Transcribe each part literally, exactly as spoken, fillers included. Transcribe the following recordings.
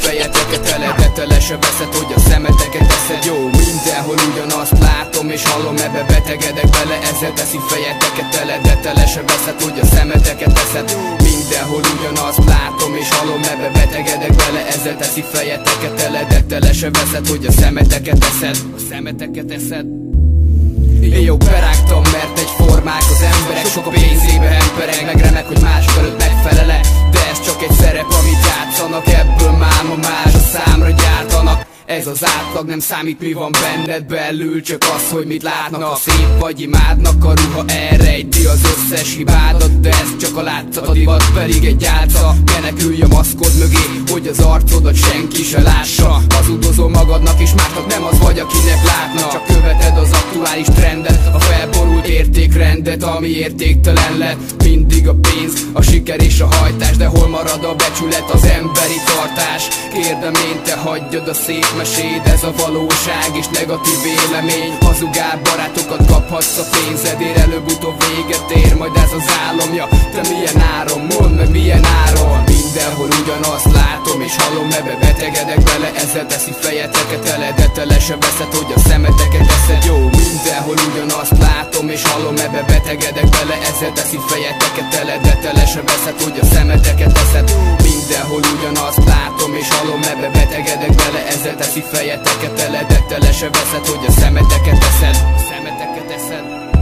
fejeteket tele, de tele se veszed, hogy a szemeteket teszed. Jó, mindenhol ugyanazt látom és hallom, ebbe betegedek bele, ezzel teszi fejeteket tele, de tele se veszed, hogy a szemeteket teszed. Mindenhol ugyanazt látom és hallom, ebbe betegedek bele, ezzel teszi fejeteket tele, de tele se veszed, hogy a szemeteket teszed. A szemeteket teszed. Én jó berágtam, mert egyformák az emberek, sok a pénzébe emberek, meg remek, hogy mások előtt megfelele, de ez csak egy szerep, amit játszanak, ebből máma más a számra gyártanak. Ez az átlag, nem számít, mi van benned belül, csak az, hogy mit látnak. A szép vagy imádnak, a ruha elrejti az összes hibádat, de ez csak a látszat, a divat pedig egy álca. Menekülj a maszkod mögé, hogy az arcodat senki se lássa. Hazudozol magadnak és másnak, nem az vagy, akinek látnak. Csak követed az aktuális trendet, a felborult értékrendet, ami értéktelen lett. Mindig a pénz, a siker és a hajtás, de hol marad a becsület, az emberi tartás? Kérdem én, te hagyjad a szép meséd, ez a valóság és negatív vélemény. Hazugál barátokat kaphatsz a pénzedért, előbb-utóbb véget ér majd ez az álomja. Te milyen áron, mondd meg milyen áron. Mindenhol ugyanazt látom és hallom, ebbe betegedek bele, ezzel teszi fejeteket tele, de tele se veszed, hogy a szemeteket teszed. Jó, mindenhol ugyanazt látom és hallom, ebbe betegedek bele, ezzel teszi fejeteket tele, de tele se veszed, hogy a szemeteket teszed. Mindenhol ugyanazt látom és hallom, ebbe betegedek bele, ezzel teszi fejeteket tele, de tele se veszed, hogy a szemeteket teszed. A szemeteket teszed.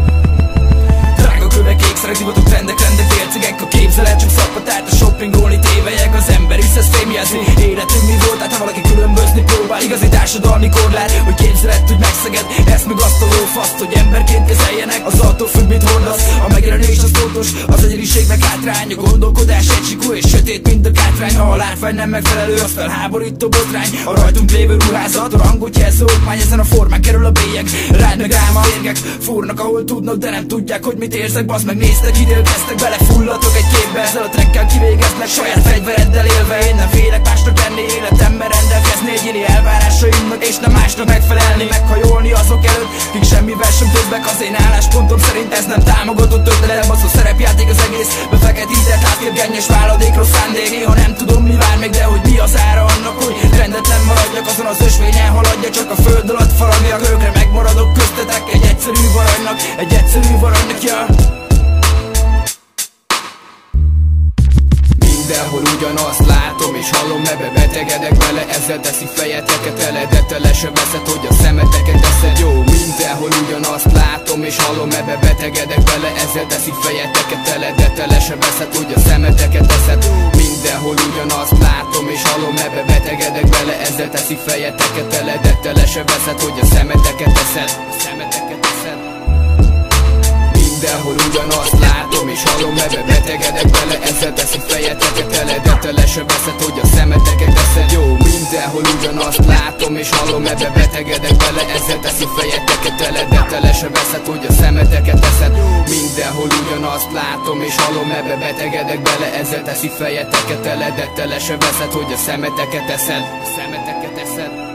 Drága kövek, ékszerek, divatok, trendek, rendek, délcegek, a képzelet csak szappatárt, a shoppingolni tévelyek, az ember hisz ezt fémjelzi. Életünk mi volt, hát ha valaki különbözni próbál, igazi társadalmi korlát, hogy képzelet, hogy megszeged ezt meg azt a lófaszt, hogy emberként kezeljenek, az attól függ, mit hordasz. A megjelenés az fontos, az egyediségnek hátrány, a gondolkodás egysikú és sötét, mint a kátrány. Ha a látvány nem megfelelő, az felháborító botrány. A rajtunk lévő ruházat, a rangot jelző okmány, ezen a formán kerül a bélyeg. Rád meg rám a férgek, fúrnak, ahol tudnak, de nem tudják, hogy mit érzek. Bazd meg, néztek, idélkeztek, belefulladtok egy képbe, ezzel a trekkel kivégeznek, saját fegyvereddel élve. Én nem félek másnak lenni, életemben rendelkezni, egyéni elvárásaimnak, és nem másnak megfelelni, meghajolni azok előtt, kik semmivel sem többek. Az én álláspontom szerint ez nem támogatott ötlet, az a szerepjáték az egész, befeketített látvérgennyes váladék, rossz szándék. Néha nem tudom, mi vár még, de hogy mi az ára annak, hogy rendetlen maradjak, azon az ösvényen haladja, csak a föld alatt faragjak, őkre megmaradok köztetek, egy egyszerű varanynak, egy egyszerű varanynak, ja. Mindenhol ugyanazt látom és hallom, ebbe betegedek bele, ezzel teszi fejeteket tele, de tele se veszed, hogy a szemeteket teszed. Jó, mindenhol ugyanazt látom és hallom, ebbe betegedek bele, ezzel teszi fejeteket tele, de tele se veszed, hogy a szemeteket teszed. Mindenhol ugyanazt látom és hallom, ebbe betegedek bele, ezzel teszi fejeteket tele, de tele se veszed, hogy a szemeteket teszed. A szemeteket teszed. Mindenhol ugyanazt látom és hallom, ebbe betegedek bele, ezzel teszi fejeteket tele, de tele se veszed, hogy a szemeteket teszed. Jó, mindenhol ugyanazt látom és hallom, ebbe betegedek bele, ezzel teszi fejeteket tele, de tele se veszed, hogy a szemeteket teszed. Mindenhol ugyanazt látom és hallom, ebbe betegedek bele, ezzel teszi fejeteket tele, de tele se veszed, hogy a szemeteket teszed. A szemeteket teszed.